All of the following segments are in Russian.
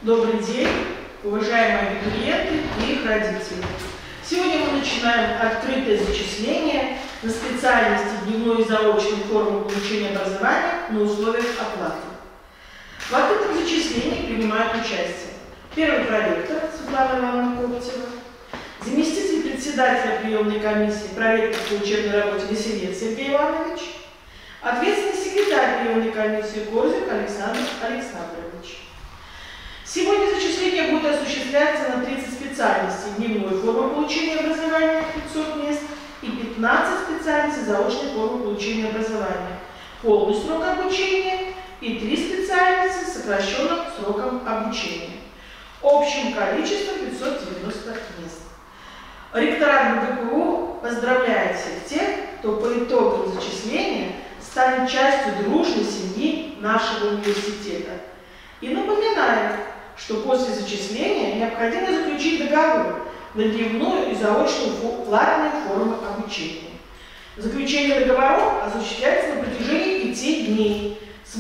Добрый день, уважаемые абитуриенты и их родители. Сегодня мы начинаем открытое зачисление на специальности дневной и заочной формы получения образования на условиях оплаты. В открытом зачислении принимают участие первый проректор Светлана Ивановна Коптева, заместитель председателя приемной комиссии, проректор по учебной работе Веселец Сергей Иванович, ответственный секретарь приемной комиссии Корзик Александр Александрович. Сегодня зачисление будет осуществляться на 30 специальностей дневной формы получения образования 500 мест и 15 специальностей заочной формы получения образования, полный срок обучения и 3 специальности с сокращенным сроком обучения. Общим количеством 590 мест. Ректорат ГКУ поздравляет всех тех, кто по итогам зачисления станет частью дружной семьи нашего университета. И напоминает, что после зачисления необходимо заключить договор на дневную и заочную платную форму обучения. Заключение договоров осуществляется на протяжении 5 дней с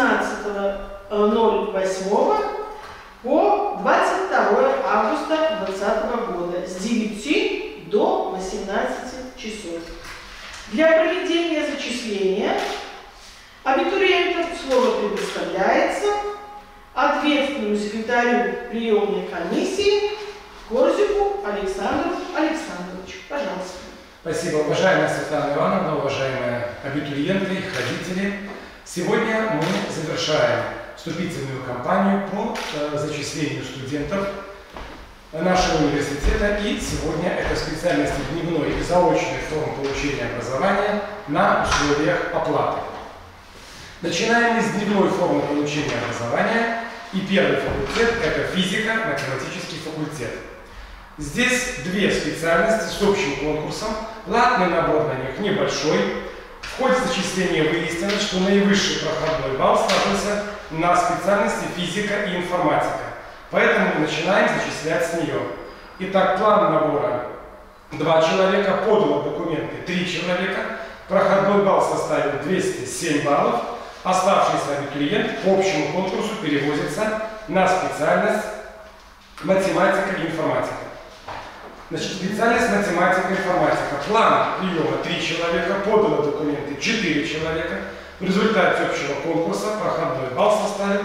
18.08 по 22 августа 2020 года с 9 до 18 часов. Для проведения зачисления абитуриентам слово предоставляется ответственному секретарю приемной комиссии Корзику Александру Александровичу. Пожалуйста. Спасибо, уважаемая Светлана Ивановна, уважаемые абитуриенты, их родители. Сегодня мы завершаем вступительную кампанию по зачислению студентов нашего университета. И сегодня это специальности дневной и заочной формы получения образования на условиях оплаты. Начинаем с дневной формы получения образования. И первый факультет – это физико-математический факультет. Здесь 2 специальности с общим конкурсом. Платный набор на них небольшой. В ходе зачисления выяснилось, что наивысший проходной балл сложился на специальности физика и информатика. Поэтому мы начинаем зачислять с нее. Итак, план набора: 2 человека, подало документы 3 человека, проходной балл составил 207 баллов. Оставшийся абитуриент по общему конкурсу переводится на специальность математика и информатика. Значит, специальность математика и информатика. План приема 3 человека, подало документы 4 человека. В результате общего конкурса проходной балл составил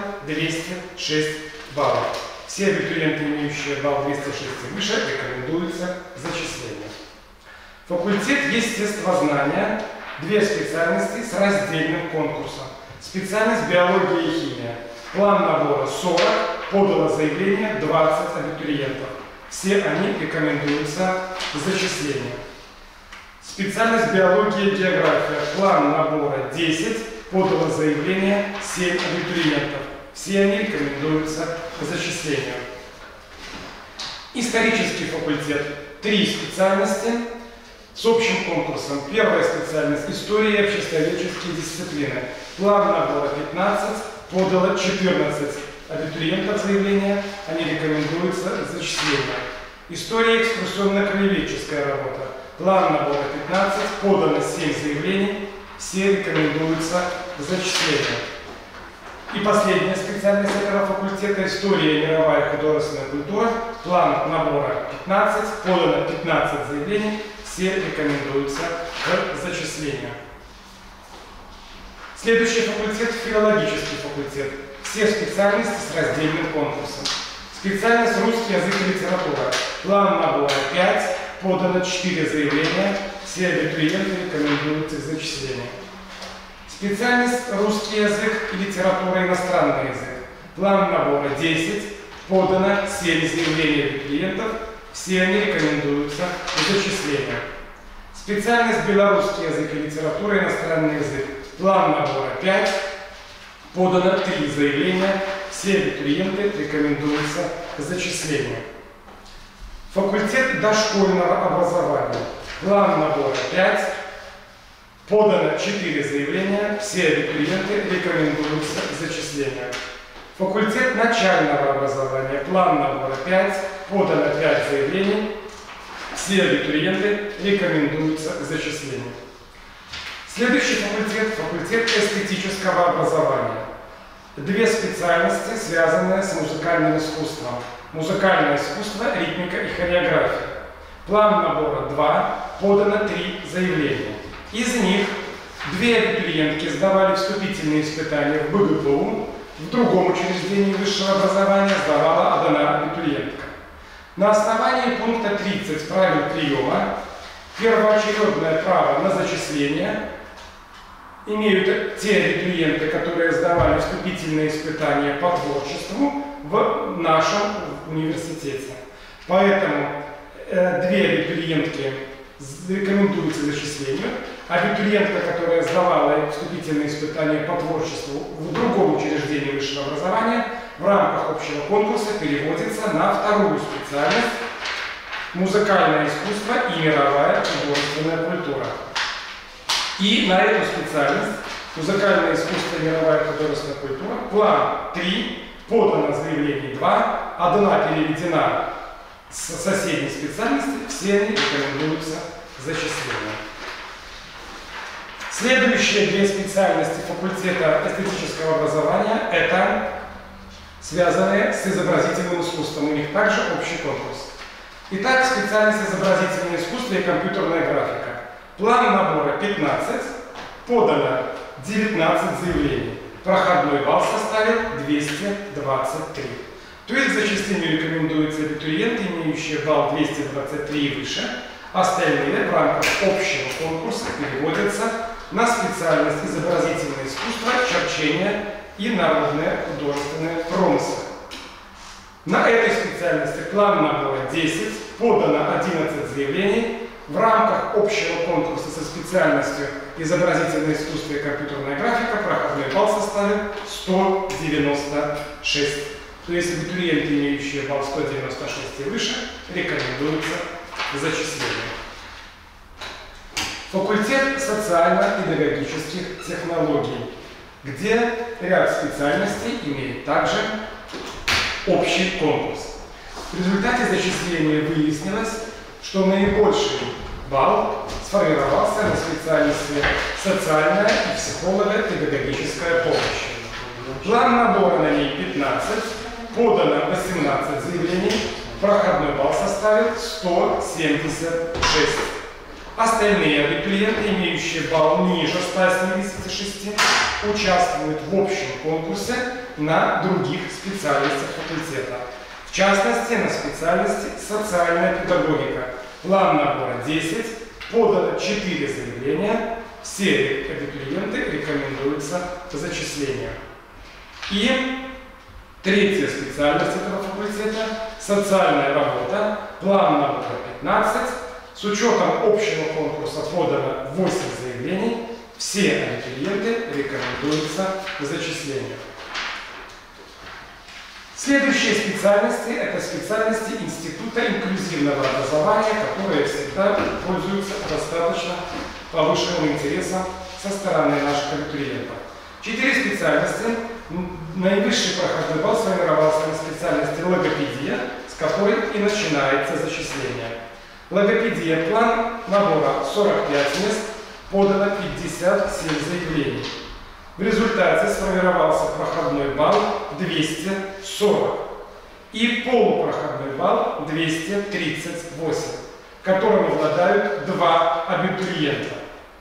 206 баллов. Все абитуриенты, имеющие балл 206 и выше, рекомендуются к зачислению. Факультет естествознания, 2 специальности с раздельным конкурсом. Специальность биология и химия. План набора 40, подало заявление 20 абитуриентов. Все они рекомендуются к зачислению. Специальность биология и география. План набора 10, подало заявление 7 абитуриентов. Все они рекомендуются к зачислению. Исторический факультет. 3 специальности с общим конкурсом. Первая специальность – история и обществоведческие дисциплины. План набора 15, подало 14 абитуриентов заявления, они рекомендуются к зачислению. История и экскурсионно-краеведческая работа. План набора 15, подано 7 заявлений, все рекомендуются к зачислению. И последняя специальность этого факультета – история и мировая художественная культура. План набора 15, подано 15 заявлений, все рекомендуются к зачислению. Следующий факультет – филологический факультет. Все специальности с раздельным конкурсом. Специальность русский язык и литература. План набора 5, подано 4 заявления, все абитуриенты рекомендуются к зачислению. Специальность русский язык и литература иностранный язык. План набора 10, подано 7 заявлений абитуриентов, все они рекомендуются к зачислению. Специальность белорусский язык и литература иностранный язык. План набора 5, подано 3 заявления, все абитуриенты рекомендуются к зачислению. Факультет дошкольного образования. План набора 5, подано 4 заявления, все абитуриенты рекомендуются к зачислению. Факультет начального образования. План набора 5, подано 5 заявлений, все абитуриенты рекомендуются к зачислению. Следующий факультет – факультет эстетического образования. две специальности, связанные с музыкальным искусством. Музыкальное искусство, ритмика и хореография. План набора 2, подано 3 заявления. Из них 2 абитуриентки сдавали вступительные испытания в БГПУ, в другом учреждении высшего образования сдавала одна абитуриентка. На основании пункта 30 правил приема первоочередное право на зачисление имеют те абитуриенты, которые сдавали вступительные испытания по творчеству в нашем университете. Поэтому 2 абитуриентки рекомендуются зачислению. Абитуриентка, которая сдавала вступительные испытания по творчеству в другом учреждении высшего образования, в рамках общего конкурса переводится на вторую специальность «Музыкальное искусство и мировая художественная культура». И на эту специальность «Музыкальное искусство и мировая художественная культура» план 3, подано заявление 2, одна переведена с соседней специальности, все они рекомендуются к зачислению. Следующие 2 специальности факультета эстетического образования – это связанные с изобразительным искусством. У них также общий конкурс. Итак, специальность изобразительное искусство и компьютерная графика. План набора 15, подано 19 заявлений. Проходной балл составит 223. То есть к зачислению рекомендуются абитуриенты, имеющие балл 223 и выше. Остальные в рамках общего конкурса переводятся на специальность изобразительное искусство, черчение и народное художественное промыслы. На этой специальности план набора 10, подано 11 заявлений. В рамках общего конкурса со специальностью изобразительное искусство и компьютерная графика проходной балл составит 196. То есть абитуриенты, имеющие балл 196 и выше, рекомендуются к зачислению. Факультет социально-педагогических технологий, где ряд специальностей имеет также общий конкурс. В результате зачисления выяснилось, что наибольший балл сформировался на специальности социальная и психолого-педагогическая помощь. План набора на ней 15, подано 18 заявлений, проходной балл составит 176. Остальные абитуриенты, имеющие балл ниже 176, участвуют в общем конкурсе на других специальностях факультета. В частности, на специальности социальная педагогика. План набора 10, подано 4 заявления, все абитуриенты рекомендуются к зачислению. И третья специальность этого факультета – социальная работа, план набора 15. С учетом общего конкурса подано 8 заявлений, все абитуриенты рекомендуются к зачислению. Следующие специальности – это специальности Института инклюзивного образования, которые всегда пользуются достаточно повышенным интересом со стороны наших абитуриентов. 4 специальности. Наивысший проходной балл сформировался на специальности логопедия, с которой и начинается зачисление. Логопедия, план набора 45 мест, подано 57 заявлений. В результате сформировался проходной балл 240 и полупроходной балл 238, которым обладают 2 абитуриента.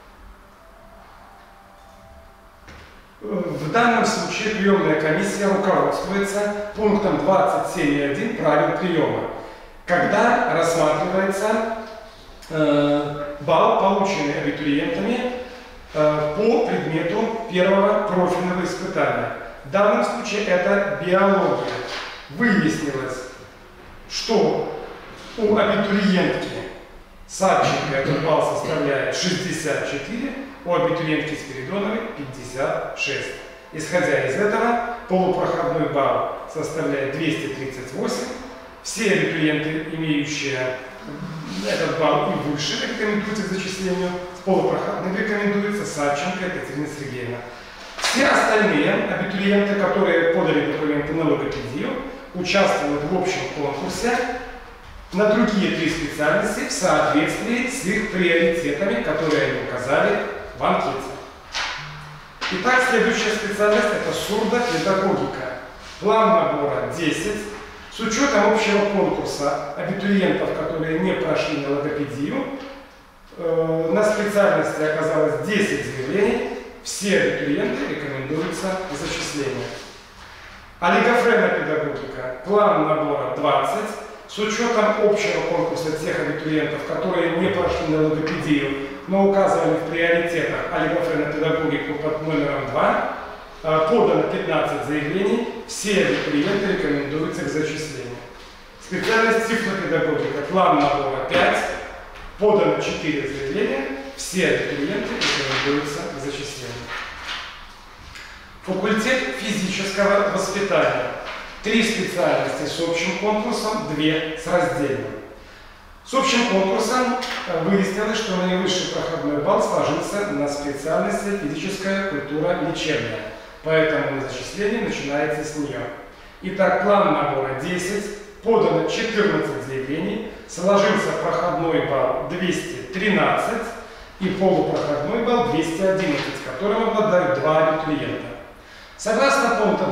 В данном случае приемная комиссия руководствуется пунктом 27.1 правил приема, когда рассматривается балл, полученный абитуриентами по предмету первого профильного испытания. В данном случае это биология. Выяснилось, что у абитуриентки Садченко этот балл составляет 64, у абитуриентки Спиридоновой 56. Исходя из этого, полупроходной балл составляет 238. Все абитуриенты, имеющие этот балл и выше, рекомендуются к зачислению. С полупроходным рекомендуется Садченко Екатерина Сергеевна. Все остальные абитуриенты, которые подали документы на логопедию, участвуют в общем конкурсе на другие 3 специальности в соответствии с их приоритетами, которые они указали в анкете. Итак, следующая специальность – это сурдопедагогика. План набора 10. С учетом общего конкурса абитуриентов, которые не прошли на логопедию, на специальности оказалось 10 заявлений. Все абитуриенты рекомендуются к зачислению. Олигофренная педагогика. План набора 20. С учетом общего конкурса тех абитуриентов, которые не прошли на логопедию, но указывали в приоритетах олигофренную педагогику под номером 2, подано 15 заявлений, все абитуриенты рекомендуются к зачислению. Специальность тифлопедагогика, план набора 5, подано 4 заявления, все абитуриенты рекомендуются к зачислению. Факультет физического воспитания. 3 специальности с общим конкурсом, 2 с раздельным. С общим конкурсом выяснилось, что наивысший проходной балл сложился на специальности физическая культура лечебная, поэтому зачисление начинается с нее. Итак, план набора 10, подано 14 заявлений, сложился проходной балл 213 и полупроходной балл 211, которым обладают 2 абитуриента. Согласно пункту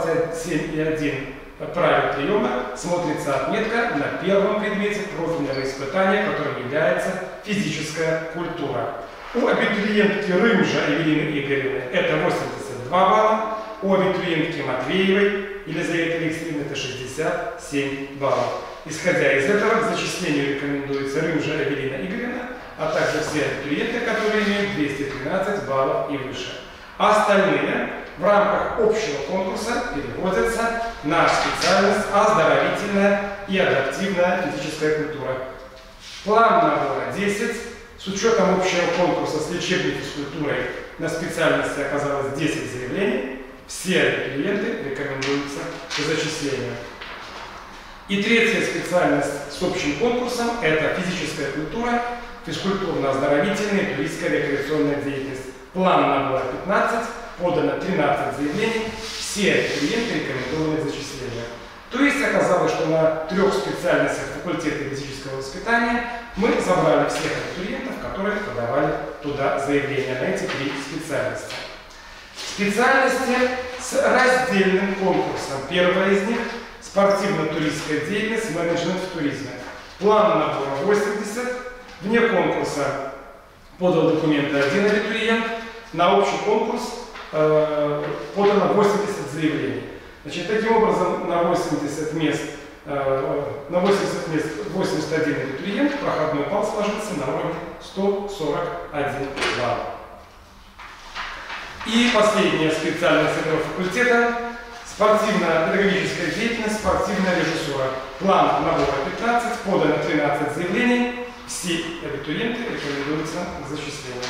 27.1 правил приема смотрится отметка на первом предмете профильного испытания, которым является физическая культура. У абитуриентки Рымжа Эвелины Игоревны это 82 балла, у абитуриентки Матвеевой Елизаветы Алексеевны это 67 баллов. Исходя из этого, к зачислению рекомендуется Рымжа Эвелина Игоревна, а также все абитуриенты, которые имеют 213 баллов и выше. Остальные в рамках общего конкурса переводятся на специальность оздоровительная и адаптивная физическая культура. План набора 10. С учетом общего конкурса с лечебной физкультурой на специальности оказалось 10 заявлений. Все абитуриенты рекомендуются к зачислению. И третья специальность с общим конкурсом – это физическая культура, физкультурно-оздоровительная и туристско-рекреационная деятельность. План набора 15, подано 13 заявлений, все абитуриенты рекомендованы к зачислению. То есть оказалось, что на 3 специальностях факультета физического воспитания мы забрали всех абитуриентов, которые подавали туда заявления на эти 3 специальности. Специальности с раздельным конкурсом. Первая из них – спортивно-туристская деятельность, менеджмент в туризме. План набора 80, вне конкурса подал документы 1 абитуриент, на общий конкурс подано 80 заявлений. Значит, таким образом, на 80 мест 81 абитуриент, проходной балл сложился на уровне 141 балл. И последняя специальность этого факультета – спортивно-педагогическая деятельность, спортивная режиссура. План набора 15, подано 13 заявлений, все абитуриенты рекомендуются к зачислению.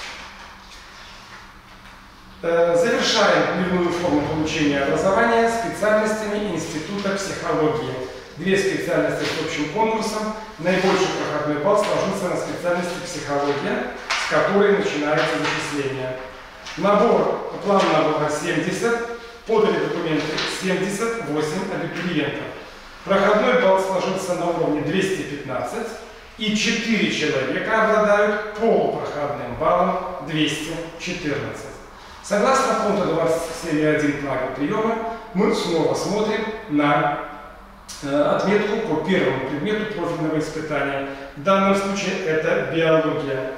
Завершаем дневную форму получения образования специальностями Института психологии. 2 специальности с общим конкурсом. Наибольший проходной балл сложился на специальности психология, с которой начинается зачисление. План набора 70, подали документы 78 абитуриентов. Проходной балл сложился на уровне 215, и 4 человека обладают полупроходным баллом 214. Согласно пункту 27.1 правил приема, мы снова смотрим на отметку по первому предмету профильного испытания. В данном случае это биология.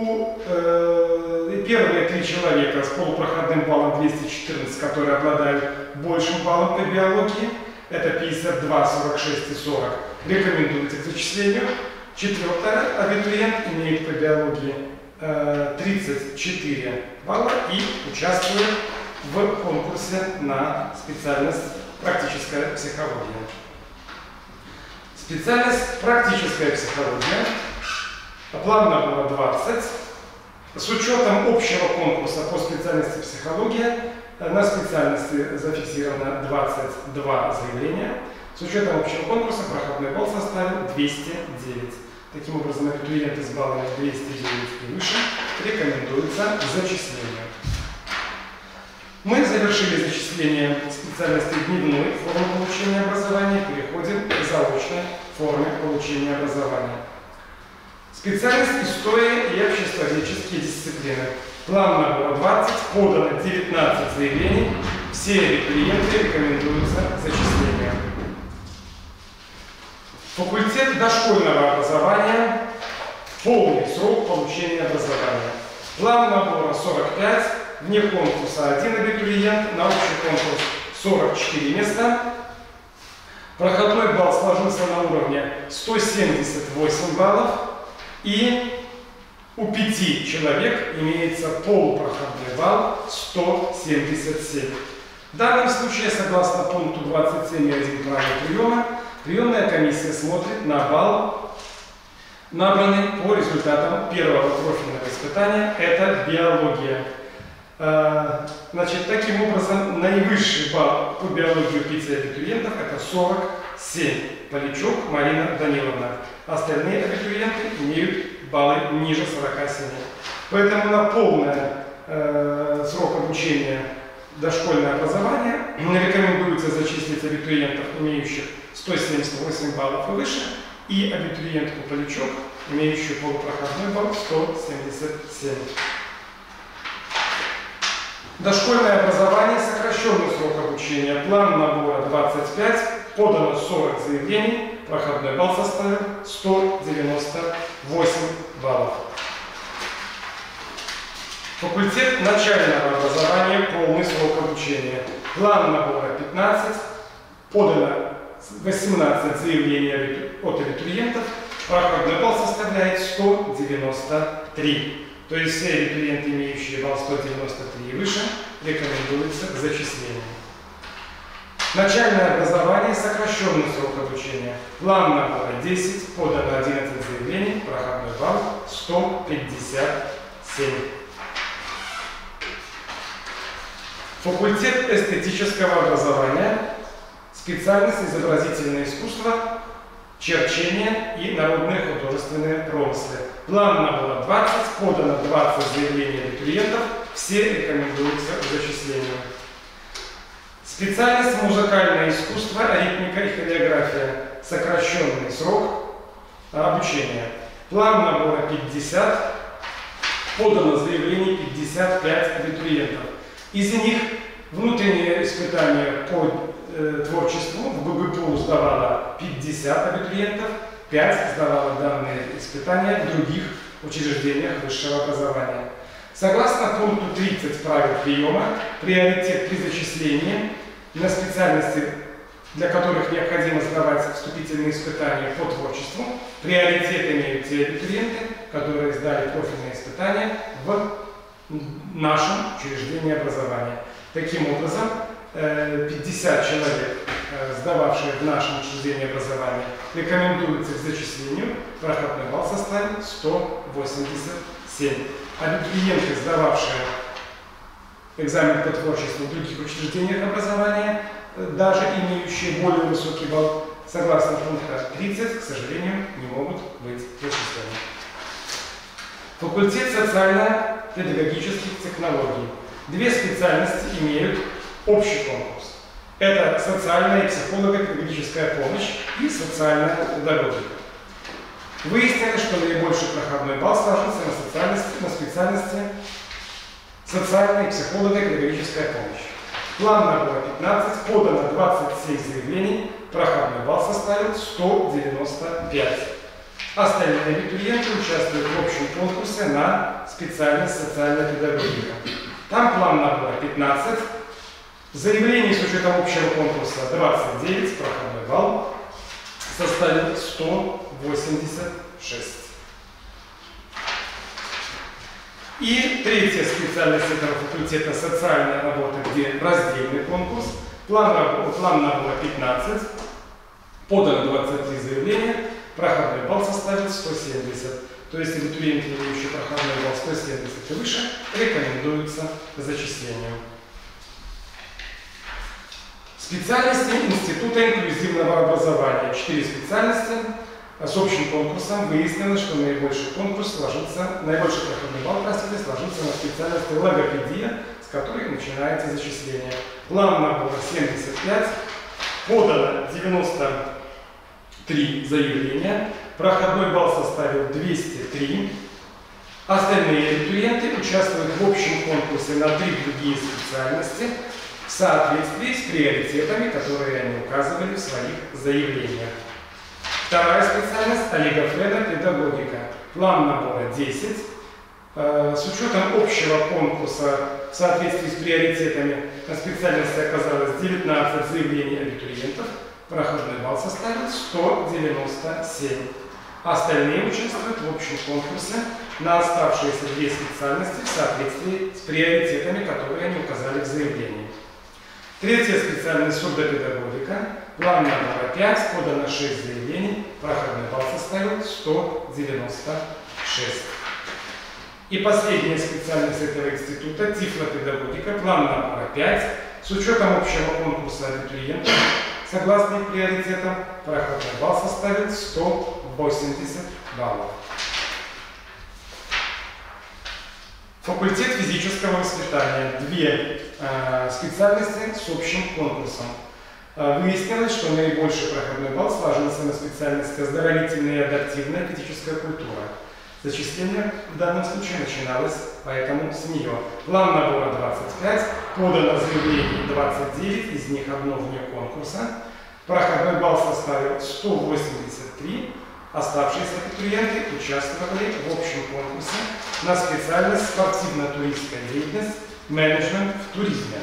Первые 3 человека с полупроходным баллом 214, которые обладают большим баллом по биологии, это 52, 46 и 40, рекомендуется к зачислению. 4-й абитуриент имеет по биологии 34 балла и участвует в конкурсе на специальность практическая психология. Специальность практическая психология. План набора 20. С учетом общего конкурса по специальности психология на специальности зафиксировано 22 заявления. С учетом общего конкурса проходной балл составил 209. Таким образом, абитуриенты с баллами 209 и выше рекомендуются к зачислению. Мы завершили зачисление специальности дневной формы получения образования, переходим к заочной форме получения образования. Специальность история и обществоведческие дисциплины. План набора 20, подано 19 заявлений. Все абитуриенты рекомендуются к зачислению. Факультет дошкольного образования. Полный срок получения образования. План набора 45, вне конкурса 1 абитуриент, на общий конкурс 44 места. Проходной балл сложился на уровне 178 баллов. И у 5 человек имеется полупроходной балл 177. В данном случае, согласно пункту 27.1 правил приема, приемная комиссия смотрит на балл, набранный по результатам первого профильного испытания, это биология. Значит, таким образом, наивысший балл по биологии у 5 абитуриентов это 47. Поличук Марина Даниловна. Остальные абитуриенты имеют баллы ниже 47. Поэтому на полный срок обучения дошкольное образование рекомендуется зачислить абитуриентов, имеющих 178 баллов и выше, и абитуриентку Поличук, имеющую полупроходной балл 177. Дошкольное образование, сокращенный срок обучения, план набора 25, подано 40 заявлений, проходной балл составил 198 баллов. Факультет начального образования, полный срок обучения, план набора 15, подано 18 заявлений от абитуриентов, проходной балл составляет 193. То есть все абитуриенты, имеющие балл 193 и выше, рекомендуются к зачислению. Начальное образование, сокращенный срок обучения, план набора 10, подано 11 заявлений, проходной балл 157. Факультет эстетического образования, специальность изобразительное искусство, черчение и народные художественные промыслы. План набора 20, подано 20 заявлений абитуриентов, все рекомендуются к зачислению. Специальность музыкальное искусство, ритмика и хореография, сокращенный срок обучения. План набора 50, подано заявлений 55 абитуриентов. Из них внутреннее испытание по творчеству в ГГПУ сдавало 50 абитуриентов, 5 сдавало данные испытания в других учреждениях высшего образования. Согласно пункту 30 правил приема, приоритет при зачислении на специальности, для которых необходимо сдавать вступительные испытания по творчеству, приоритет имеют те абитуриенты, которые сдали профильные испытания в нашем учреждении образования. Таким образом, 50 человек, сдававшие в нашем учреждении образования, рекомендуются к зачислению, проходной балл составит 187. Абитуриенты, сдававшие экзамен по творчеству в других учреждениях образования, даже имеющие более высокий балл, согласно пункту 30, к сожалению, не могут быть зачислены. Факультет социально-педагогических технологий. Две специальности имеют общий конкурс. Это социальная и психолого-педагогическая помощь и социальная педагогика. Выяснилось, что наибольший проходной балл сложился на специальности социальная и психолого-педагогическая помощь. План набора 15, подано 27 заявлений, проходной балл составил 195. Остальные абитуриенты участвуют в общем конкурсе на специальность социальная педагогика. Там план набора 15, заявлений с учетом общего конкурса 29, проходной балл составил 186. И третья специальность этого факультета — социальная работа, где раздельный конкурс. План набора 15, подано 23 заявления, проходной балл составит 170. То есть абитуриенты, имеющие проходной балл 170 и выше, рекомендуются к зачислению. Специальности Института инклюзивного образования. 4 специальности. С общим конкурсом выяснилось, что наибольший проходной балл, сложится на специальности логопедия, с которой начинается зачисление. План набора 75, подано 93 заявления, проходной балл составил 203, Остальные абитуриенты участвуют в общем конкурсе на 3 другие специальности в соответствии с приоритетами, которые они указывали в своих заявлениях. Вторая специальность – олигофрена педагогика. План набора 10. С учетом общего конкурса в соответствии с приоритетами на специальности оказалось 19 заявлений абитуриентов. Проходной балл составил 197. Остальные участвуют в общем конкурсе на оставшиеся 2 специальности в соответствии с приоритетами, которые они указали в заявлении. Третья специальность – сурдопедагогика. План набора 5, подано 6 заявлений. Проходной балл составил 196. И последняя специальность этого института – тифлопедагогика. План набора 5. С учетом общего конкурса абитуриентов, согласно их приоритетам, проходной балл составит 180 баллов. Факультет физического воспитания. 2 специальности с общим конкурсом. Выяснилось, что наибольший проходной балл сложился на специальности оздоровительная и адаптивная физическая культура. Зачисление в данном случае начиналось поэтому с нее. План набора 25, подано заявлений 29, из них одно вне конкурса. Проходной балл составил 183. Оставшиеся абитуриенты участвовали в общем конкурсе на специальность спортивно-туристская деятельность, менеджмент в туризме.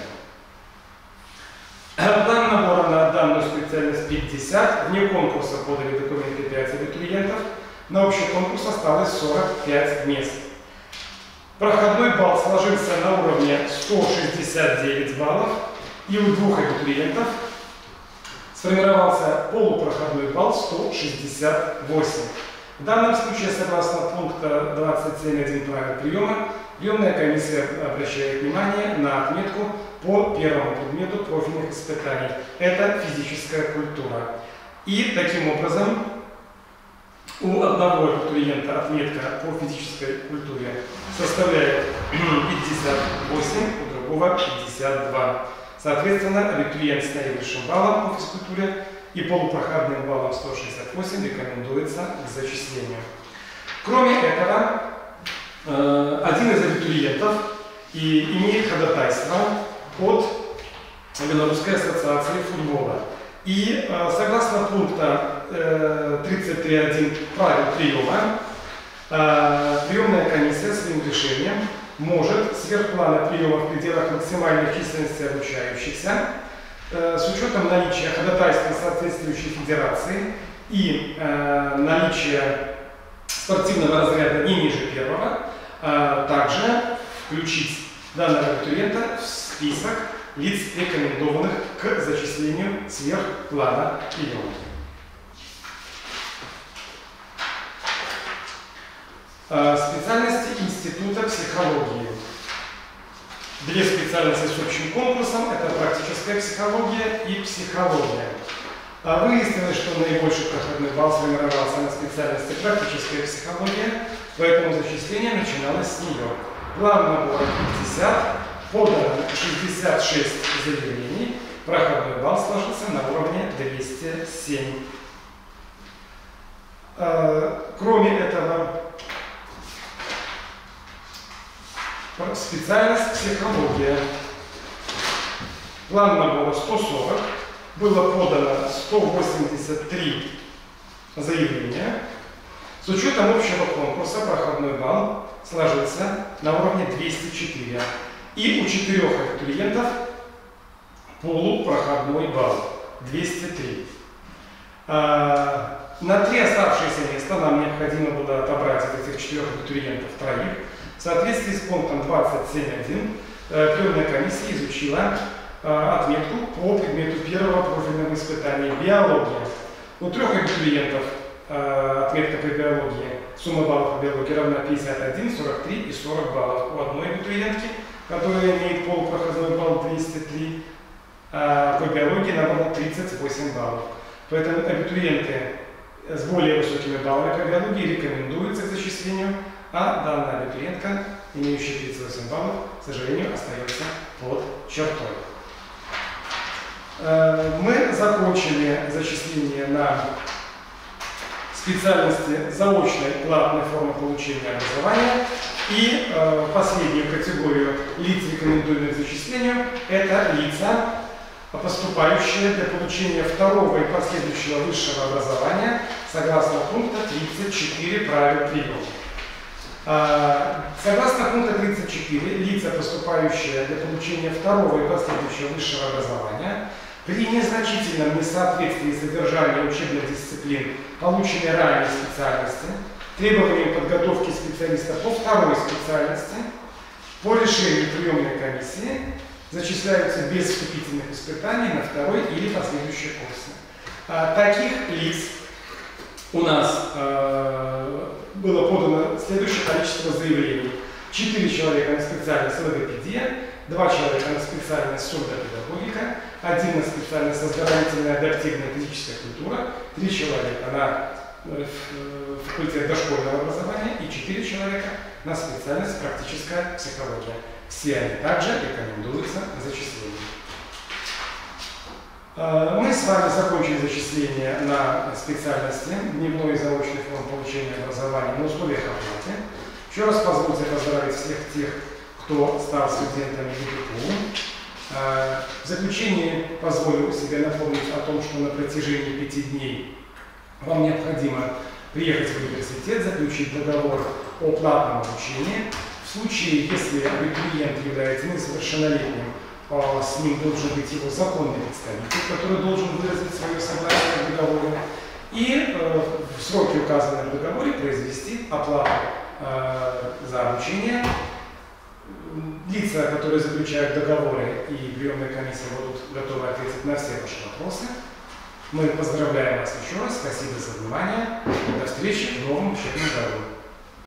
План набора на данную специальность 50. Вне конкурса подали документы 5 абитуриентов. На общий конкурс осталось 45 мест. Проходной балл сложился на уровне 169 баллов, и у 2 абитуриентов сформировался полупроходной балл 168. В данном случае, согласно пункта 27.1 правил приема, приемная комиссия обращает внимание на отметку по первому предмету профильных испытаний. Это физическая культура. И таким образом у одного абитуриента отметка по физической культуре составляет 58, у другого 52. Соответственно, абитуриент с наивысшим баллом по физкультуре и полупроходным баллом 168 рекомендуется к зачислению. Кроме этого, один из абитуриентов имеет ходатайство от Белорусской ассоциации футбола. И согласно пункта 33.1 правил приема, приемная комиссия своим решением может сверх плана приема в пределах максимальной численности обучающихся с учетом наличия ходатайства соответствующей федерации и наличия спортивного разряда не ниже первого, также включить данного абитуриента в список лиц, рекомендованных к зачислению сверх плана приема. Специальности Института психологии. 2 специальности с общим конкурсом – это практическая психология и психология. Выяснилось, что наибольший проходной балл сформировался на специальности практическая психология, поэтому зачисление начиналось с нее. План набора 50, подано 66 заявлений, проходной балл сложился на уровне 207. Кроме этого, специальность психология. План набора 140, было подано 183 заявления. С учетом общего конкурса проходной балл сложился на уровне 204. И у 4 абитуриентов полупроходной балл 203. На 3 оставшиеся места нам необходимо было отобрать от этих 4 абитуриентов 3. В соответствии с пунктом 27.1 приемная комиссия изучила отметку по предмету первого профильного испытания биология. У 3 абитуриентов отметка по биологии, сумма баллов по биологии равна 51, 43 и 40 баллов. У одной абитуриентки, которая имеет полупроходной балл 203, по биологии набрала 38 баллов. Поэтому абитуриенты с более высокими баллами по биологии рекомендуются к зачислению, а данная абитуриентка, имеющая 38 баллов, к сожалению, остается под чертой. Мы закончили зачисление на специальности заочной платной формы получения образования. И последнюю категорию лиц, рекомендуемых к зачислению, это лица, поступающие для получения второго и последующего высшего образования согласно пункта 34 правил приема. Согласно пункта 34, лица, поступающие для получения второго и последующего высшего образования, при незначительном несоответствии содержания учебных дисциплин, полученной ранее специальности, требованиям подготовки специалиста по второй специальности, по решению приемной комиссии зачисляются без вступительных испытаний на второй или последующие курсы. Таких лиц у нас было подано следующее количество заявлений. 4 человека на специальность логопедия, 2 человека на специальность сурдопедагогика, 1 на специальность оздоровительная адаптивная физическая культура, 3 человека на факультет дошкольного образования и 4 человека на специальность практическая психология. Все они также рекомендуются к зачислению. Мы с вами закончили зачисление на специальности дневной и заочной формы получения образования на условиях оплаты. Еще раз позвольте поздравить всех тех, кто стал студентами ЕГЭ. В заключение позволю себе напомнить о том, что на протяжении 5 дней вам необходимо приехать в университет, заключить договор о платном обучении. В случае, если абитуриент является несовершеннолетним, с ним должен быть его законный представитель, который должен выразить свое согласие к договору, и в сроки, указанные в договоре, произвести оплату за обучение. Лица, которые заключают договоры, и приемная комиссия будут готовы ответить на все ваши вопросы. Мы поздравляем вас еще раз, спасибо за внимание, до встречи в новом учебном году.